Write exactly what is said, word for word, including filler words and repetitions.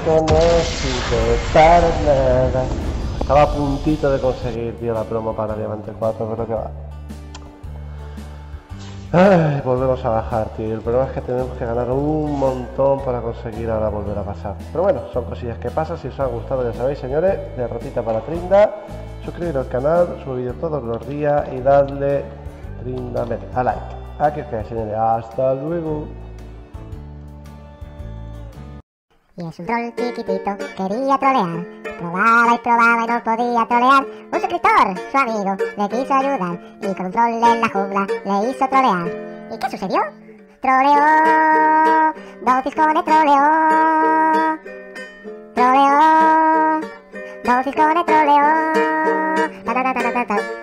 que no sirve para nada. Estaba a puntito de conseguir, tío, la promo para Diamante cuatro, pero que va. Ay, volvemos a bajar, tío. El problema es que tenemos que ganar un montón para conseguir ahora volver a pasar. Pero bueno, son cosillas que pasan. Si os ha gustado, ya sabéis, señores, derrotita para Trinda. Suscribiros al canal, subo vídeos todos los días y dadle trindamente a like. Aquí os quedáis, señores. Hasta luego. Y es un troll chiquitito, quería trolear. Probaba y probaba y no podía trolear. Un suscriptor, su amigo, le quiso ayudar. Y con un troll en la jungla le hizo trolear. ¿Y qué sucedió? Troleó, Don Fiscone troleó. Troleó, Don Fiscone troleó. Ta ta ta ta ta ta.